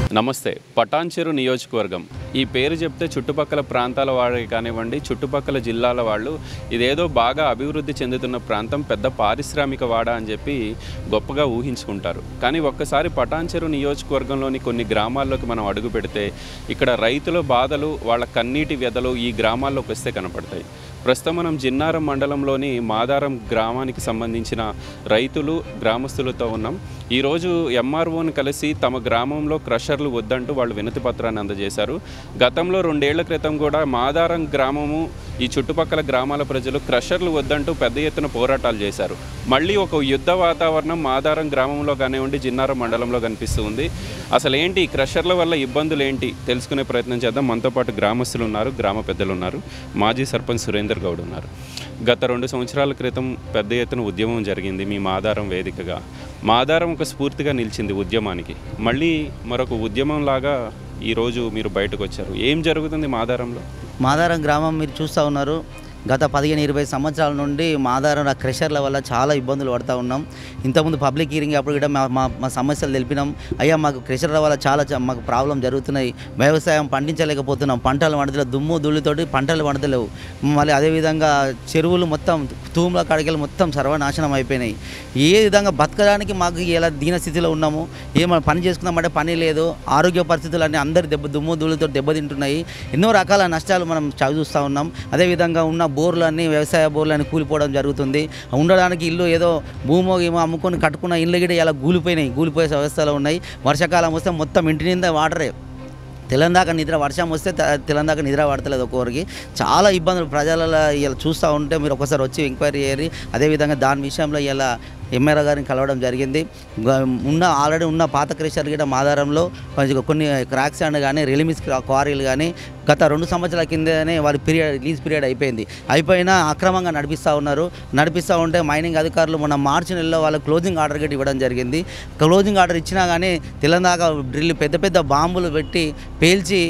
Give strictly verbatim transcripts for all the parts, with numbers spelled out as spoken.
నమస్తే. పటాన్చెరు నియోజకవర్గం ఈ పేరు చెప్తే చుట్టుపక్కల ప్రాంతాల వారే కానివ్వండి, చుట్టుపక్కల జిల్లాల వాళ్ళు ఇదేదో బాగా అభివృద్ధి చెందుతున్న ప్రాంతం, పెద్ద పారిశ్రామిక వాడ అని చెప్పి గొప్పగా ఊహించుకుంటారు. కానీ ఒక్కసారి పటాన్చెరు నియోజకవర్గంలోని కొన్ని గ్రామాల్లోకి మనం అడుగు పెడితే ఇక్కడ రైతుల బాధలు, వాళ్ళ కన్నీటి వ్యధలు ఈ గ్రామాల్లోకి వస్తే కనపడతాయి. ప్రస్తుతం మనం జిన్నారం మండలంలోని మాదారం గ్రామానికి సంబంధించిన రైతులు, గ్రామస్తులతో ఉన్నాం. ఈరోజు ఎంఆర్ఓని కలిసి తమ గ్రామంలో క్రషర్లు వద్దంటూ వాళ్ళు వినతి పత్రాన్ని అందజేశారు. గతంలో రెండేళ్ల క్రితం కూడా మాదారం గ్రామము, ఈ చుట్టుపక్కల గ్రామాల ప్రజలు క్రషర్లు వద్దంటూ పెద్ద ఎత్తున పోరాటాలు చేశారు. మళ్ళీ ఒక యుద్ధ వాతావరణం మాదారం గ్రామంలో కానివ్వండి, జిన్నారం మండలంలో కనిపిస్తూ ఉంది. అసలు ఏంటి ఈ క్రషర్ల వల్ల ఇబ్బందులు ఏంటి తెలుసుకునే ప్రయత్నం చేద్దాం. మనతో పాటు గ్రామస్తులు ఉన్నారు, గ్రామ పెద్దలు ఉన్నారు. మాజీ సర్పంచ్ సురేందర్ గౌడ్ ఉన్నారు. గత రెండు సంవత్సరాల క్రితం పెద్ద ఎత్తున ఉద్యమం జరిగింది మీ మాదారం వేదికగా. మాదారం ఒక స్ఫూర్తిగా నిలిచింది ఉద్యమానికి. మళ్ళీ మరొక ఉద్యమం లాగా ఈరోజు మీరు బయటకు వచ్చారు. ఏం జరుగుతుంది మాదారంలో? మాదారం గ్రామం మీరు చూస్తూ ఉన్నారు. గత పదిహేను ఇరవై సంవత్సరాల నుండి మాదారం క్రెషర్ల వల్ల చాలా ఇబ్బందులు పడుతూ ఉన్నాం. ఇంతకుముందు పబ్లిక్ హీరింగ్ అప్పుడు కూడా మా మా సమస్యలు తెలిపినాం. అయ్యా మాకు క్రెషర్ల వల్ల చాలా మాకు ప్రాబ్లం జరుగుతున్నాయి, వ్యవసాయం పండించలేకపోతున్నాం, పంటలు పండుతలే, దుమ్ము ధూళితోటి పంటలు పండుతలేవు. మళ్ళీ అదేవిధంగా చెరువులు మొత్తం తూముల కాడికెళ్ళి మొత్తం సర్వనాశనం అయిపోయినాయి. ఏ విధంగా బతకడానికి మాకు ఇలా దీనస్థితిలో ఉన్నాము. ఏమైనా పని చేసుకుందామంటే పని లేదు. ఆరోగ్య పరిస్థితులు అన్నీ అందరి దెబ్బ దుమ్ము ధూళితో దెబ్బతింటున్నాయి. ఎన్నో రకాల నష్టాలు మనం చవి చూస్తూ ఉన్నాం. అదేవిధంగా ఉన్న బోర్లన్నీ, వ్యవసాయ బోర్లన్నీ కూలిపోవడం జరుగుతుంది. ఉండడానికి ఇల్లు ఏదో భూమో ఏమో అమ్ముకొని కట్టుకున్న ఇళ్ళు కూడా ఇలా కూలిపోయినాయి, కూలిపోయే వ్యవస్థలో ఉన్నాయి. వర్షాకాలం వస్తే మొత్తం ఇంటి నిండా వాటరే. తెలంగాణ నిద్ర, వర్షం వస్తే తెలంగాణ నిద్ర పడతలేదు. ఒక్కొక్కరికి చాలా ఇబ్బందులు ప్రజలలో ఇలా చూస్తూ ఉంటే మీరు ఒకసారి వచ్చి ఎంక్వైరీ చేయరు. అదేవిధంగా దాని విషయంలో ఇలా ఎమ్మెల్యే గారిని కలవడం జరిగింది. ఉన్న ఆల్రెడీ ఉన్న పాత క్రెషర్ గిట మాదారంలో కొన్ని క్రాక్స్ అండ్ కానీ రిలిమిస్ క్వారీలు కానీ గత రెండు సంవత్సరాల కిందనే వారి పీరియడ్ రిలీజ్ పీరియడ్ అయిపోయింది. అయిపోయినా అక్రమంగా నడిపిస్తూ ఉన్నారు. నడిపిస్తూ ఉంటే మైనింగ్ అధికారులు మొన్న మార్చి నెలలో వాళ్ళ క్లోజింగ్ ఆర్డర్ గట్టి ఇవ్వడం జరిగింది. క్లోజింగ్ ఆర్డర్ ఇచ్చినా కానీ తెలంగాణ డ్రిల్ పెద్ద పెద్ద బాంబులు పెట్టి పేల్చి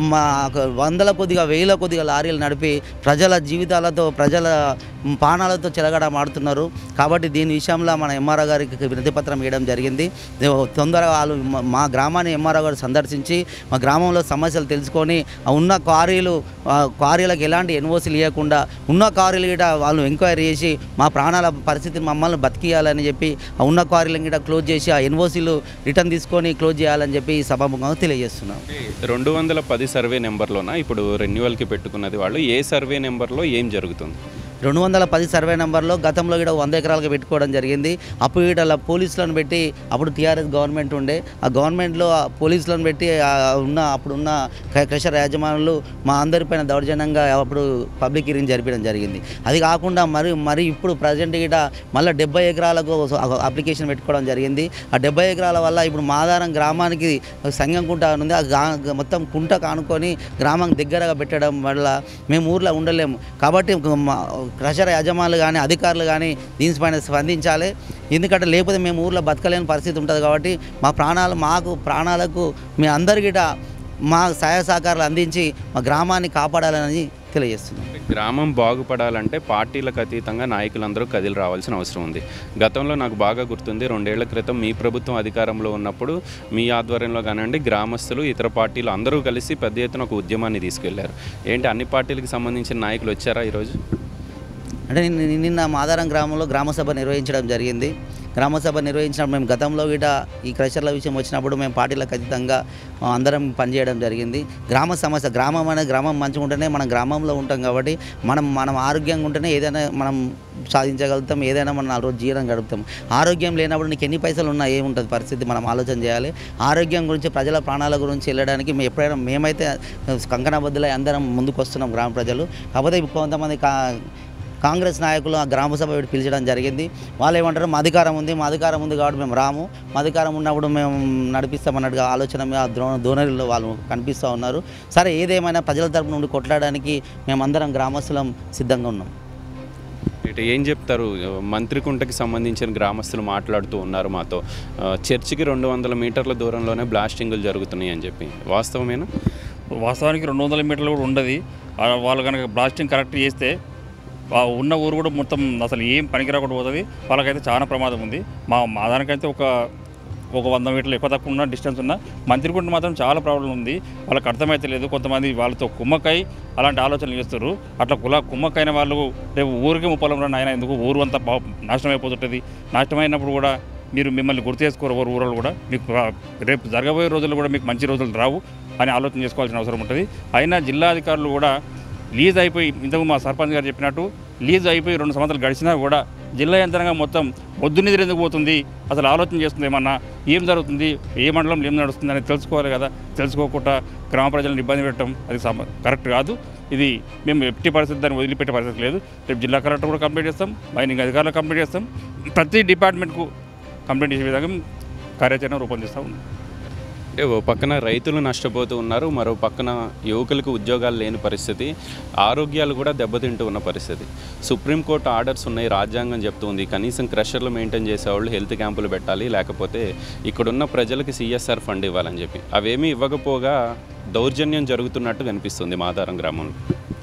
వందల కొద్దిగా వేల కొద్దిగా లారీలు నడిపి ప్రజల జీవితాలతో, ప్రజల ప్రాణాలతో చెలగడమాడుతున్నారు. కాబట్టి దీని విషయంలో మన ఎంఆర్ఓ గారికి వినతి పత్రం ఇవ్వడం జరిగింది. తొందరగా వాళ్ళు మా గ్రామాన్ని ఎంఆర్ఓ గారు సందర్శించి మా గ్రామంలో సమస్యలు తెలుసుకొని ఉన్న క్వారీలు క్వారీలకు ఎలాంటి ఎన్ఓసీలు ఇవ్వకుండా ఉన్న క్వారీలు గిట వాళ్ళు ఎంక్వైరీ చేసి మా ప్రాణాల పరిస్థితిని మమ్మల్ని బతికియాలని చెప్పి ఆ ఉన్న క్వారీలను గిట క్లోజ్ చేసి ఆ ఎన్ఓసీలు రిటర్న్ తీసుకొని క్లోజ్ చేయాలని చెప్పి సభాముఖంగా తెలియజేస్తున్నాం. రెండు వందల పది సర్వే నెంబర్లోనా ఇప్పుడు రెన్యువల్కి పెట్టుకున్నది వాళ్ళు? ఏ సర్వే నెంబర్లో ఏం జరుగుతుంది? రెండు వందల పది సర్వే నెంబర్లో గతంలో కూడా వంద ఎకరాలుగా పెట్టుకోవడం జరిగింది. అప్పుడు వీటి పోలీసులను పెట్టి, అప్పుడు టీఆర్ఎస్ గవర్నమెంట్ ఉండే, ఆ గవర్నమెంట్లో పోలీసులను పెట్టి ఉన్న అప్పుడున్న క్రెషర్ యాజమానులు మా అందరిపైన దౌర్జన్యంగా అప్పుడు పబ్లిక్ హీరింగ్ జరిపడం జరిగింది. అది కాకుండా మరి మరి ఇప్పుడు ప్రజెంట్ గిట మళ్ళీ డెబ్బై ఎకరాలకు అప్లికేషన్ పెట్టుకోవడం జరిగింది. ఆ డెబ్బై ఎకరాల వల్ల ఇప్పుడు మాదారం గ్రామానికి సంగం కుంట ఉంది. ఆ మొత్తం కుంట కానుకొని గ్రామం దగ్గరగా పెట్టడం వల్ల మేము ఊర్లో ఉండలేము. కాబట్టి క్రషర్ యజమానులు కానీ అధికారులు కానీ దీనిపైన స్పందించాలి. ఎందుకంటే లేకపోతే మేము ఊర్లో బతకలేని పరిస్థితి ఉంటుంది. కాబట్టి మా ప్రాణాలు మాకు ప్రాణాలకు మీ అందరికిట మా సహాయ సహకారాలు అందించి మా గ్రామాన్ని కాపాడాలని తెలియజేస్తున్నాం. గ్రామం బాగుపడాలంటే పార్టీలకు అతీతంగా నాయకులందరూ కదిలి రావాల్సిన అవసరం ఉంది. గతంలో నాకు బాగా గుర్తుంది, రెండేళ్ల క్రితం మీ ప్రభుత్వం అధికారంలో ఉన్నప్పుడు మీ ఆధ్వర్యంలో కానివ్వండి, గ్రామస్తులు, ఇతర పార్టీలు అందరూ కలిసి పెద్ద ఎత్తున ఒక ఉద్యమాన్ని తీసుకెళ్లారు. ఏంటి అన్ని పార్టీలకు సంబంధించిన నాయకులు వచ్చారా ఈరోజు? అంటే నిన్న మాదారం గ్రామంలో గ్రామసభ నిర్వహించడం జరిగింది. గ్రామసభ నిర్వహించినప్పుడు మేము గతంలో గిట ఈ క్రషర్ల విషయం వచ్చినప్పుడు మేము పార్టీలకు అతీతంగా అందరం పనిచేయడం జరిగింది. గ్రామ సమస్య, గ్రామం అనే గ్రామం మంచిగా ఉంటేనే మనం గ్రామంలో ఉంటాం. కాబట్టి మనం మనం ఆరోగ్యంగా ఉంటేనే ఏదైనా మనం సాధించగలుగుతాం, ఏదైనా మనం నాలుగు రోజు జీవనం గడుపుతాం. ఆరోగ్యం లేనప్పుడు నీకు ఎన్ని పైసలు ఉన్నా ఏముంటుంది పరిస్థితి, మనం ఆలోచన చేయాలి. ఆరోగ్యం గురించి, ప్రజల ప్రాణాల గురించి వెళ్ళడానికి మేము ఎప్పుడైనా మేమైతే కంకణబద్దులై అందరం ముందుకు వస్తున్నాం గ్రామ ప్రజలు. కాకపోతే కొంతమంది కా కాంగ్రెస్ నాయకులు ఆ గ్రామసభ పెట్టి పిలిచడం జరిగింది. వాళ్ళు ఏమంటారు, మా అధికారం ఉంది, మా అధికారం ఉంది కాబట్టి మేము రాము, మా అధికారం ఉన్నప్పుడు మేము నడిపిస్తామన్నట్టుగా ఆలోచన ఆ ద్రో ధోరణిలో వాళ్ళు కనిపిస్తూ ఉన్నారు. సరే, ఏదేమైనా ప్రజల తరపు నుండి కొట్లాడడానికి మేమందరం గ్రామస్తులం సిద్ధంగా ఉన్నాం. ఏం చెప్తారు? మంత్రికుంటకి సంబంధించిన గ్రామస్తులు మాట్లాడుతూ ఉన్నారు మాతో, చర్చికి రెండు వందల మీటర్ల దూరంలోనే బ్లాస్టింగులు జరుగుతున్నాయి అని చెప్పి. వాస్తవమేనా? వాస్తవానికి రెండు వందల మీటర్లు కూడా ఉండదు. వాళ్ళు కనుక బ్లాస్టింగ్ కరెక్ట్ చేస్తే ఉన్న ఊరు కూడా మొత్తం అసలు ఏం పనికిరాకుండా పోతుంది. వాళ్ళకైతే చాలా ప్రమాదం ఉంది. మా మాదానికైతే ఒక ఒక వంద మీటర్లు ఎక్కువ తక్కువ ఉన్న డిస్టెన్స్ ఉన్న మంత్రికుంట మాత్రం చాలా ప్రాబ్లం ఉంది. వాళ్ళకి అర్థమైతే లేదు. కొంతమంది వాళ్ళతో కుమ్మక్కై అలాంటి ఆలోచనలు చేస్తారు. అట్లా కుల కుమ్మక్కైన వాళ్ళు రేపు ఊరికి ముప్పలం రాని ఆయన ఎందుకు ఊరు అంతా నాశనం అయిపోతుంటుంది. నాశనం అయినప్పుడు కూడా మీరు మిమ్మల్ని గుర్తు చేసుకోరు ఎవరు ఊరలు కూడా. మీకు రేపు జరగబోయే రోజులు కూడా మీకు మంచి రోజులు రావు అని ఆలోచన చేసుకోవాల్సిన అవసరం ఉంటుంది. అయినా జిల్లా అధికారులు కూడా లీజ్ అయిపోయి ఇంతకు మా సర్పంచ్ గారు చెప్పినట్టు లీజ్ అయిపోయి రెండు సంవత్సరాలు గడిచినా కూడా జిల్లా యంత్రాంగం మొత్తం మొద్దు నిద్ర ఎందుకు పోతుంది, అసలు ఆలోచన చేస్తుంది ఏమన్నా, ఏం జరుగుతుంది, ఏ మండలంలో ఏం నడుస్తుంది అనేది తెలుసుకోవాలి కదా. తెలుసుకోకుండా గ్రామ ప్రజలను ఇబ్బంది పెట్టడం అది కరెక్ట్ కాదు. ఇది మేము ఎట్టి పరిస్థితి దాన్ని వదిలిపెట్టే పరిస్థితి లేదు. రేపు జిల్లా కలెక్టర్ కూడా కంప్లీట్ చేస్తాం, మైనింగ్ అధికారులు కంప్లీట్ చేస్తాం, ప్రతి డిపార్ట్మెంట్కు కంప్లీట్ చేసే విధంగా కార్యాచరణ రూపొందిస్తూ ఉన్నాం. అంటే ఓ పక్కన రైతులు నష్టపోతూ ఉన్నారు, మరో పక్కన యువకులకు ఉద్యోగాలు లేని పరిస్థితి, ఆరోగ్యాలు కూడా దెబ్బతింటూ ఉన్న పరిస్థితి. సుప్రీంకోర్టు ఆర్డర్స్ ఉన్నాయి, రాజ్యాంగం చెప్తుంది కనీసం క్రషర్లు మెయింటైన్ చేసేవాళ్ళు హెల్త్ క్యాంపులు పెట్టాలి, లేకపోతే ఇక్కడున్న ప్రజలకి సిఎస్ఆర్ ఫండ్ ఇవ్వాలని చెప్పి. అవేమీ ఇవ్వకపోగా దౌర్జన్యం జరుగుతున్నట్టు కనిపిస్తుంది మాదారం గ్రామంలో.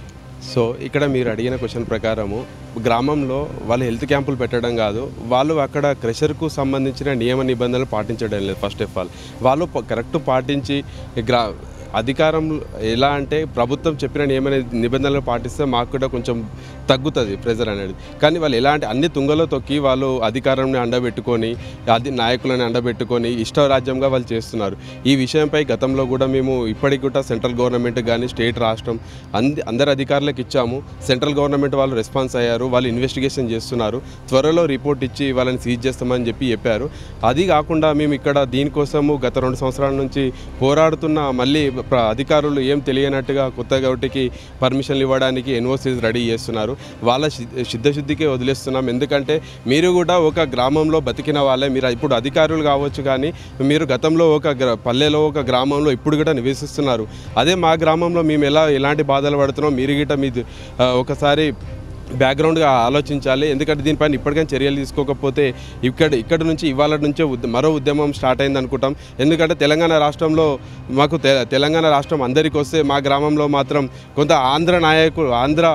సో ఇక్కడ మీరు అడిగిన క్వశ్చన్ ప్రకారము గ్రామంలో వాళ్ళు హెల్త్ క్యాంపులు పెట్టడం కాదు, వాళ్ళు అక్కడ క్రెషర్కు సంబంధించిన నియమ నిబంధనలు పాటించడం లేదు. ఫస్ట్ ఆఫ్ ఆల్ వాళ్ళు కరెక్ట్ పాటించి గ్రా అధికారం ఎలా అంటే ప్రభుత్వం చెప్పిన నియమ నిబంధనలు పాటిస్తే మాకు కూడా కొంచెం తగ్గుతుంది ప్రెజర్ అనేది. కానీ వాళ్ళు ఎలా అంటే అన్ని తుంగలో తొక్కి వాళ్ళు అధికారాన్ని అండబెట్టుకొని అది నాయకులను అండబెట్టుకొని ఇష్టరాజ్యంగా వాళ్ళు చేస్తున్నారు. ఈ విషయంపై గతంలో కూడా మేము ఇప్పటికి కూడా సెంట్రల్ గవర్నమెంట్ కానీ స్టేట్ రాష్ట్రం అంది అందరు అధికారులకు ఇచ్చాము. సెంట్రల్ గవర్నమెంట్ వాళ్ళు రెస్పాన్స్ అయ్యారు, వాళ్ళు ఇన్వెస్టిగేషన్ చేస్తున్నారు, త్వరలో రిపోర్ట్ ఇచ్చి వాళ్ళని సీజ్ చేస్తామని చెప్పి చెప్పారు. అది కాకుండా మేము ఇక్కడ దీనికోసము గత రెండు సంవత్సరాల నుంచి పోరాడుతున్న మళ్ళీ అధికారులు ఏం తెలియనట్టుగా కొత్త గౌటికి పర్మిషన్లు ఇవ్వడానికి ఎన్ఓసీస్ రెడీ చేస్తున్నారు. వాళ్ళ సిద్ధశుద్ధికే వదిలేస్తున్నాం. ఎందుకంటే మీరు కూడా ఒక గ్రామంలో బతికిన వాళ్ళే, మీరు ఇప్పుడు అధికారులు కావచ్చు కానీ మీరు గతంలో ఒక పల్లెలో ఒక గ్రామంలో ఇప్పుడు కూడా నివసిస్తున్నారు. అదే మా గ్రామంలో మేము ఎలా ఎలాంటి బాధలు పడుతున్నాం మీరు గిట్ట మీ ఒకసారి బ్యాక్గ్రౌండ్గా ఆలోచించాలి. ఎందుకంటే దీనిపైన ఇప్పటికైనా చర్యలు తీసుకోకపోతే ఇక్కడ ఇక్కడ నుంచి ఇవాళ నుంచే మరో ఉద్యమం స్టార్ట్ అయింది అనుకుంటాం. ఎందుకంటే తెలంగాణ రాష్ట్రంలో మాకు తెలంగాణ రాష్ట్రం అందరికీ వస్తే మా గ్రామంలో మాత్రం కొంత ఆంధ్ర నాయకులు ఆంధ్ర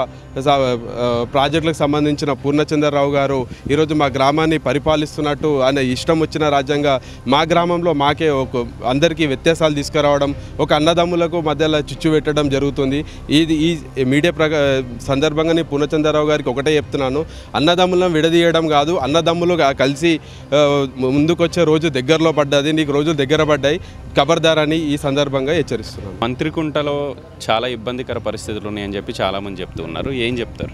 ప్రాజెక్టులకు సంబంధించిన పూర్ణచంద్రరావు గారు ఈరోజు మా గ్రామాన్ని పరిపాలిస్తున్నట్టు ఆయన ఇష్టం వచ్చిన రాజ్యంగా మా గ్రామంలో మాకే ఒక అందరికీ వ్యత్యాసాలు తీసుకురావడం, ఒక అన్నదమ్ములకు మధ్యలో చిచ్చు పెట్టడం జరుగుతుంది. ఇది ఈ మీడియా ప్రక సందర్భంగానే పూర్ణచంద్రరావు గారికి ఒకటే చెప్తున్నాను, అన్నదమ్ములను విడదీయడం కాదు, అన్నదమ్ములు కలిసి ముందుకొచ్చే రోజు దగ్గరలో పడ్డది, నీకు రోజులు దగ్గర పడ్డాయి, ఖబర్దారని ఈ సందర్భంగా హెచ్చరిస్తున్నాను. మంత్రికుంటలో చాలా ఇబ్బందికర పరిస్థితులు ఉన్నాయని చెప్పి చాలామంది చెప్తూ ఉన్నారు, ఏం చెప్తారు?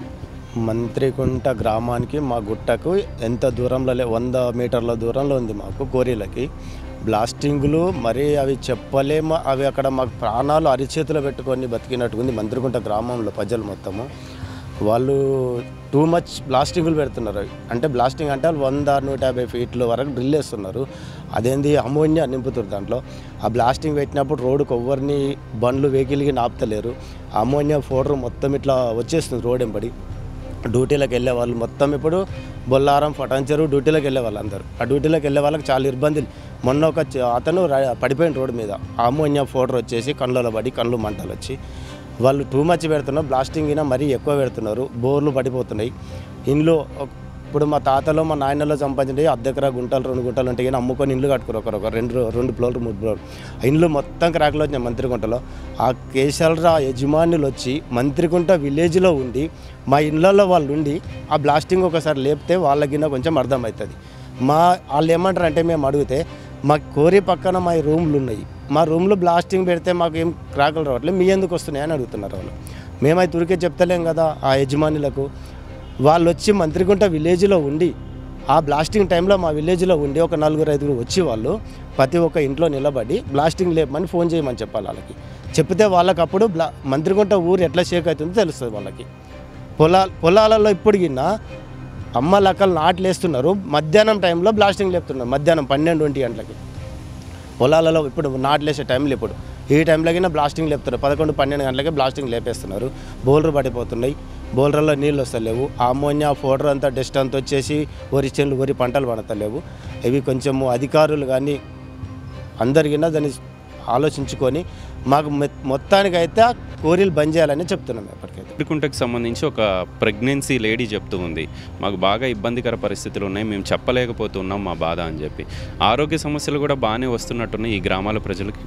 మంత్రికుంట గ్రామానికి మా గుట్టకు ఎంత దూరంలో లే వంద మీటర్ల దూరంలో ఉంది మాకు కోరీలకి. బ్లాస్టింగులు మరి అవి చెప్పలేము, అవి అక్కడ మాకు ప్రాణాలు అరిచేతులు పెట్టుకొని బతికినట్టుకుంది మంత్రికుంట గ్రామంలో ప్రజలు మొత్తము. వాళ్ళు టూ మచ్ బ్లాస్టింగులు పెడుతున్నారు. అంటే బ్లాస్టింగ్ అంటే వాళ్ళు వంద నూట యాభై ఫీట్ల వరకు డ్రిల్ వేస్తున్నారు. అదేంది అమోనియా నింపుతారు దాంట్లో. ఆ బ్లాస్టింగ్ పెట్టినప్పుడు రోడ్డుకు ఎవరిని బండ్లు వెహికల్కి నాపుతలేరు. అమోనియా ఫోడర్ మొత్తం ఇట్లా వచ్చేస్తుంది రోడ్ వెంబడి. డ్యూటీలకు వెళ్ళే వాళ్ళు మొత్తం ఇప్పుడు బొల్లారం ఫటాంచరు డ్యూటీలకు వెళ్ళే వాళ్ళు అందరూ. ఆ డ్యూటీలకు వెళ్ళే వాళ్ళకి చాలా ఇబ్బందులు. మొన్న ఒక అతను పడిపోయిన రోడ్డు మీద అమోనియా ఫోడర్ వచ్చేసి కళ్ళలో పడి కళ్ళు మంటలు వచ్చి వాళ్ళు టూ మచ్ పెడుతున్నారు. బ్లాస్టింగ్ అయినా మరీ ఎక్కువ పెడుతున్నారు, బోర్లు పడిపోతున్నాయి. ఇంట్లో ఇప్పుడు మా తాతలో మా నాయనలో సంపాదించి అద్దెకరా గుంటలు రెండు గుంటలు ఉంటాయి కానీ అమ్ముకొని ఇండ్లు కట్టుకురు ఒకరొక రెండు రెండు ఫ్లోర్లు మూడు ఫ్లోర్లు ఇండ్లు మొత్తం క్రాక్లు వచ్చినాయి మంత్రికుంటలో. ఆ కేశలరా యజమానులు వచ్చి మంత్రికుంట విలేజ్లో ఉండి మా ఇళ్ళల్లో వాళ్ళు ఉండి ఆ బ్లాస్టింగ్ ఒకసారి లేపితే వాళ్ళకిన్నా కొంచెం అర్థమవుతుంది. మా వాళ్ళు ఏమంటారు అంటే మేము అడిగితే మా కోరి పక్కన మా రూమ్లు ఉన్నాయి, మా రూమ్లో బ్లాస్టింగ్ పెడితే మాకు ఏం క్రాకులు రావట్లేదు, మీ ఎందుకు వస్తున్నాయి అని అడుగుతున్నారు వాళ్ళు. మేమైతే ఉరికే చెప్తలేం కదా ఆ యజమానులకు. వాళ్ళు వచ్చి మంత్రికుంట విలేజ్లో ఉండి ఆ బ్లాస్టింగ్ టైంలో మా విలేజ్లో ఉండి ఒక నలుగురు ఐదుగురు వచ్చి వాళ్ళు ప్రతి ఒక్క ఇంట్లో నిలబడి బ్లాస్టింగ్ లేపమని ఫోన్ చేయమని చెప్పాలి వాళ్ళకి. చెప్తే వాళ్ళకి అప్పుడు బ్లా మంత్రికుంట ఊరు ఎట్లా షేక్ అవుతుందో తెలుస్తుంది వాళ్ళకి. పొలా పొలాలలో ఇప్పుడు గిన్నా అమ్మ లక్కలు నాట్లు వేస్తున్నారు, మధ్యాహ్నం టైంలో బ్లాస్టింగ్ లేపుతున్నారు. మధ్యాహ్నం పన్నెండు ఒంటి గంటలకి పొలాలలో ఇప్పుడు నాట్లు వేసే టైంలో ఇప్పుడు ఈ టైంలోకైనా బ్లాస్టింగ్ లేపుతున్నారు. పదకొండు పన్నెండు గంటలకే బ్లాస్టింగ్ లేపేస్తున్నారు. బోల్డర్ పడిపోతున్నాయి, బోల్డర్లో నీళ్ళు వస్తలేవు. అమోనియా ఫోడర్ అంతా డస్ట్ అంతా వచ్చేసి వరి చేనులు వరి పంటలు పండతలేవు. ఇవి కొంచెము అధికారులు కానీ అందరికైనా దాన్ని ఆలోచించుకొని మాకు మొత్తానికైతే ఆ కోరీలు బంద్ చేయాలని చెప్తున్నాం ఎప్పటికైతే. కుంటకు సంబంధించి ఒక ప్రెగ్నెన్సీ లేడీ చెప్తూ ఉంది, మాకు బాగా ఇబ్బందికర పరిస్థితులు ఉన్నాయి, మేము చెప్పలేకపోతున్నాం మా బాధ అని చెప్పి. ఆరోగ్య సమస్యలు కూడా బాగానే వస్తున్నట్టున్నాయి ఈ గ్రామాల ప్రజలకి.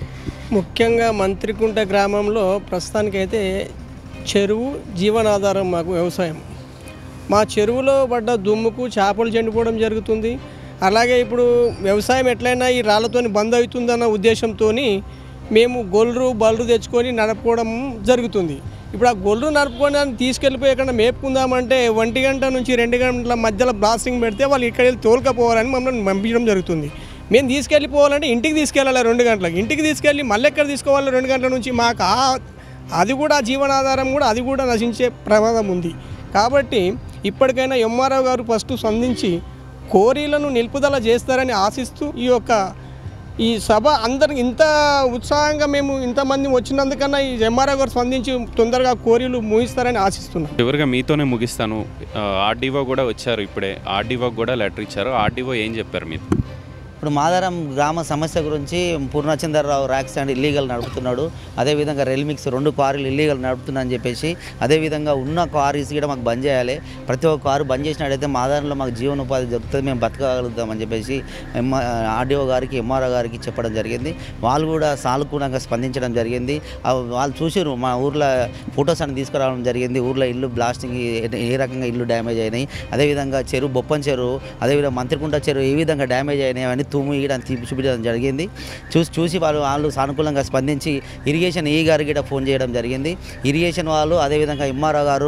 ముఖ్యంగా మంత్రికుంట గ్రామంలో ప్రస్తుతానికైతే చెరువు జీవనాధారం, మాకు వ్యవసాయం. మా చెరువులో పడ్డ దుమ్ముకు చేపలు చనిపోవడం జరుగుతుంది. అలాగే ఇప్పుడు వ్యవసాయం ఎట్లయినా ఈ రాళ్లతోని బంద్ అవుతుందన్న ఉద్దేశంతో మేము గొల్లు బల్లు తెచ్చుకొని నడుపుకోవడం జరుగుతుంది. ఇప్పుడు ఆ గొల్లు నడుపుకొని తీసుకెళ్ళిపోయి ఎక్కడ మేపుకుందామంటే ఒంటి గంట నుంచి రెండు గంటల మధ్యలో బ్లాస్టింగ్ పెడితే వాళ్ళు ఇక్కడ వెళ్ళి తోలుకపోవాలని మమ్మల్ని పంపించడం జరుగుతుంది. మేము తీసుకెళ్ళిపోవాలంటే ఇంటికి తీసుకెళ్ళాలి రెండు గంటలకు. ఇంటికి తీసుకెళ్ళి మళ్ళీ ఎక్కడ తీసుకోవాలి రెండు గంటల నుంచి. మాకు అది కూడా జీవనాధారం కూడా అది కూడా నశించే ప్రమాదం ఉంది. కాబట్టి ఇప్పటికైనా ఎంఆర్ఓ గారు ఫస్ట్ స్పందించి కోరీలను నిలుపుదల చేస్తారని ఆశిస్తూ ఈ యొక్క ఈ సభ అందరికి ఇంత ఉత్సాహంగా మేము ఇంతమంది వచ్చినందుకన్నా ఈ ఎంఆర్ఓ గారు స్పందించి తొందరగా కోరీలు ముగిస్తారని ఆశిస్తున్నాం. చివరిగా మీతోనే ముగిస్తాను. ఆర్డీఓ కూడా వచ్చారు, ఇప్పుడే ఆర్డీఓ కూడా లెటర్ ఇచ్చారు. ఆర్డీఓ ఏం చెప్పారు మీరు? ఇప్పుడు మాదారం గ్రామ సమస్య గురించి పూర్ణచంద్రరావు ర్యాక్స్ అండ్ ఇల్లీగల్ నడుపుతున్నాడు, అదేవిధంగా రెల్మిక్స్ రెండు క్వారీలు ఇల్లీగల్ నడుపుతున్నా అని చెప్పేసి, అదేవిధంగా ఉన్న క్వారీస్ కూడా మాకు బంద్ చేయాలి. ప్రతి ఒక్క కారు బంద్ చేసినట్టయితే మాదారంలో మాకు జీవనోపాధి దొరుకుతుంది, మేము బతకగలుగుతామని చెప్పేసి ఎం ఆర్డీఓ గారికి ఎంఆర్ఓ గారికి చెప్పడం జరిగింది. వాళ్ళు కూడా సానుకూలంగా స్పందించడం జరిగింది. వాళ్ళు చూసారు, మా ఊర్లో ఫొటోస్ అని తీసుకురావడం జరిగింది. ఊర్లో ఇల్లు బ్లాస్టింగ్ ఏ రకంగా ఇల్లు డ్యామేజ్ అయినాయి, అదేవిధంగా చెరువు బొప్పం చెరువు, అదేవిధంగా మంత్రికుంట చెరువు ఏ విధంగా డ్యామేజ్ అయినాయి అని తుమ్ము ఇయడం తీపి చూపించడం జరిగింది. చూసి చూసి వాళ్ళు వాళ్ళు సానుకూలంగా స్పందించి ఇరిగేషన్ ఈ గారికి కూడా ఫోన్ చేయడం జరిగింది. ఇరిగేషన్ వాళ్ళు అదేవిధంగా ఎంఆర్ఓ గారు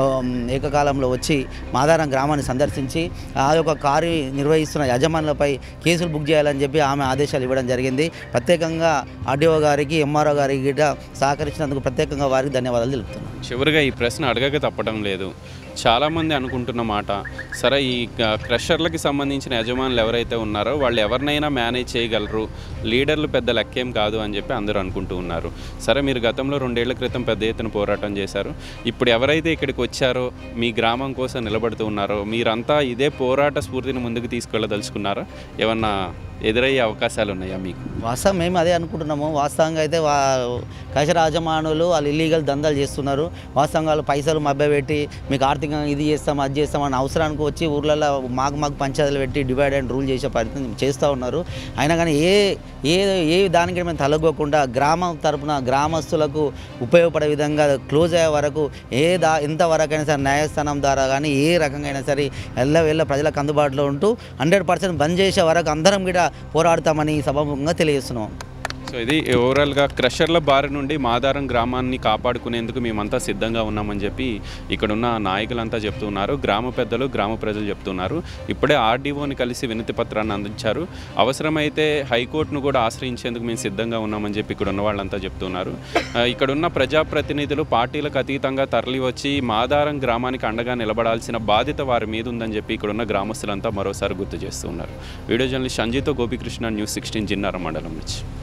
ఏకకాలంలో వచ్చి మాదారం గ్రామాన్ని సందర్శించి ఆ యొక్క కారు నిర్వహిస్తున్న యజమానులపై కేసులు బుక్ చేయాలని చెప్పి ఆమె ఆదేశాలు ఇవ్వడం జరిగింది. ప్రత్యేకంగా ఆర్డీఓ గారికి ఎంఆర్ఓ గారికి కూడా సహకరించినందుకు ప్రత్యేకంగా వారికి ధన్యవాదాలు తెలుపుతున్నాను. చివరిగా ఈ ప్రశ్న అడగక తప్పడం లేదు. చాలామంది అనుకుంటున్న మాట, సరే ఈ క్రషర్లకి సంబంధించిన యజమానులు ఎవరైతే ఉన్నారో వాళ్ళు ఎవరినైనా మేనేజ్ చేయగలరు, లీడర్లు పెద్ద లెక్కేం కాదు అని చెప్పి అందరూ అనుకుంటూ ఉన్నారు. సరే, మీరు గతంలో రెండేళ్ల క్రితం పెద్ద ఎత్తున పోరాటం చేశారు. ఇప్పుడు ఎవరైతే ఇక్కడికి వచ్చారో మీ గ్రామం కోసం నిలబడుతూ ఉన్నారో మీరంతా ఇదే పోరాట స్ఫూర్తిని ముందుకు తీసుకెళ్ళదలుచుకున్నారా? ఏమన్నా ఎదురయ్యే అవకాశాలు ఉన్నాయా మీకు? వాస్తవం మేము అదే అనుకుంటున్నాము. వాస్తవంగా అయితే వా కషర యజమానులు వాళ్ళు ఇల్లీగల్ దందాలు చేస్తున్నారు. వాస్తవంగా వాళ్ళు పైసలు మభ్యపెట్టి మీకు ఆర్థికంగా ఇది చేస్తాం అది చేస్తాం అని అవసరానికి వచ్చి ఊర్లలో మాకు మాకు పంచాయతీలు పెట్టి డివైడ్ అండ్ రూల్ చేసే ప్రయత్నం చేస్తూ ఉన్నారు. అయినా కానీ ఏ ఏ ఏ దానికి మేము తలగోకుండా గ్రామం తరపున గ్రామస్తులకు ఉపయోగపడే విధంగా క్లోజ్ అయ్యే వరకు ఏ దా ఎంతవరకైనా సరే న్యాయస్థానం ద్వారా కానీ ఏ రకంగా అయినా సరే ఎల్ల వెళ్ళ ప్రజలకు అందుబాటులో ఉంటూ హండ్రెడ్ పర్సెంట్ బంద్ చేసే వరకు అందరం కూడా పోరాడతామని సభాముఖంగా తెలియజేస్తున్నాం. సో ఇది ఓవరాల్గా క్రషర్ల బారి నుండి మాదారం గ్రామాన్ని కాపాడుకునేందుకు మేమంతా సిద్ధంగా ఉన్నామని చెప్పి ఇక్కడున్న నాయకులంతా చెప్తున్నారు, గ్రామ పెద్దలు గ్రామ ప్రజలు చెప్తున్నారు. ఇప్పుడే ఆర్డీఓని కలిసి వినతి పత్రాన్ని అందించారు. అవసరమైతే హైకోర్టును కూడా ఆశ్రయించేందుకు మేము సిద్ధంగా ఉన్నామని చెప్పి ఇక్కడ ఉన్న వాళ్ళంతా చెప్తున్నారు. ఇక్కడున్న ప్రజాప్రతినిధులు పార్టీలకు అతీతంగా తరలి వచ్చి మాదారం గ్రామానికి అండగా నిలబడాల్సిన బాధ్యత వారి మీద ఉందని చెప్పి ఇక్కడున్న గ్రామస్తులంతా మరోసారి గుర్తు చేస్తున్నారు. వీడియో జర్నలిస్ట్ సంజయ్తో గోపికృష్ణ, న్యూస్ సిక్స్టీన్ జిన్నారం మండలం నుంచి.